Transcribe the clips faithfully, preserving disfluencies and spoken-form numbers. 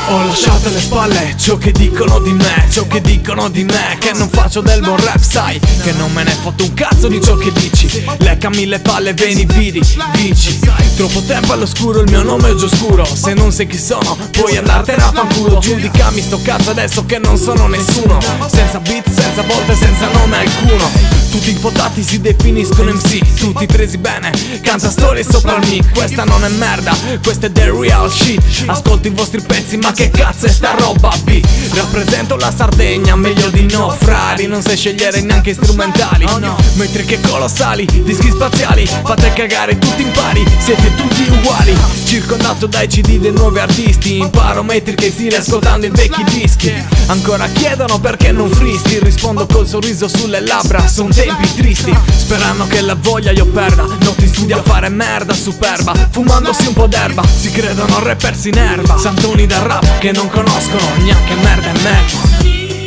Ho lasciato alle spalle ciò che dicono di me, ciò che dicono di me, che non faccio del buon rap, sai, che non me ne fotto un cazzo di ciò che dici. Leccami le palle, vieni, vidi, vinci. Troppo tempo all'oscuro, il mio nome è già oscuro. Se non sai chi sono, puoi andartene a fanculo. Giudicami sto cazzo adesso che non sono nessuno. Senza beat, senza volte, senza nome alcuno. Tutti infotati si definiscono M C, tutti presi bene, canta storie sopra il mic. Questa non è merda, questa è the real shit. Ascolto i vostri pezzi, ma che cazzo è sta roba B? Rappresento la Sardegna, meglio di no, frari. Non sai scegliere neanche strumentali, metriche colossali, dischi spaziali. Fate cagare tutti in pari, siete tutti uguali. Circondato dai C D dei nuovi artisti, imparo metriche e stili ascoltando i vecchi dischi. Ancora chiedono perché non freestyle, rispondo col sorriso sulle labbra, son tempi tristi. Sperano che la voglia io perda, notti in studio a fare merda superba, fumandosi un po' d'erba. Si credono rappers in erba, santoni da rap che non conoscono neanche merda e merda.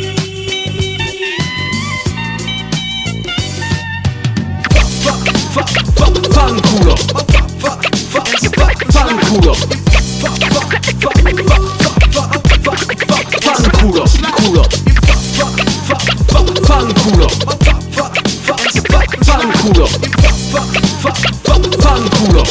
Fanculo, fanculo, fanculo, culo, fanculo, fanculo, fanculo.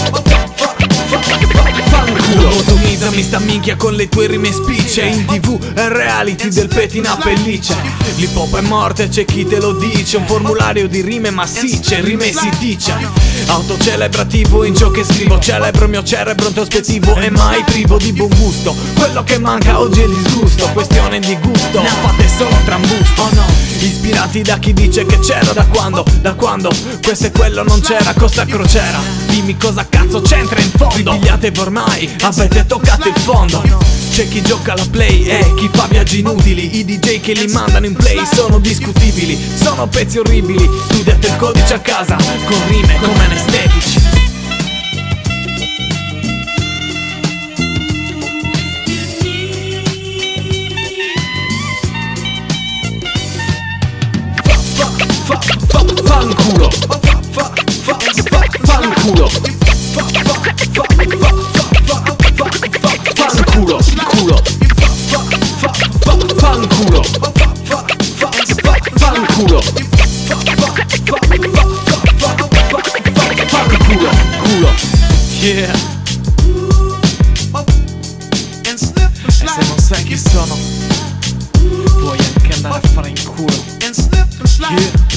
Lobotomizami sta minchia con le tue rime spicce. In tv è reality del petina pelliccia. L'hip hop è morte, c'è chi te lo dice. Un formulario di rime massicce, rime si dice. Autocelebrativo in ciò che scrivo. Celebro il mio cerebro introspettivo e mai privo di buon gusto. Quello che manca oggi è il disgusto, questione di gusto. Ne fate solo trambusto, oh no. Ispirati da chi dice che c'era da quando, da quando questo e quello non c'era, costa crociera. Dimmi cosa cazzo c'entra in fondo. Pigliate ormai, avete toccato il fondo. C'è chi gioca alla play e chi fa viaggi inutili. I D J che li mandano in play sono discutibili, sono pezzi orribili. Studiate il codice a casa con rime come anestetici. Fanculo, fanculo, fanculo, culo, fanculo, fanculo, fanculo, culo. Yeah. E se non sai chi sono, puoi anche andare a fare in culo. Yeah.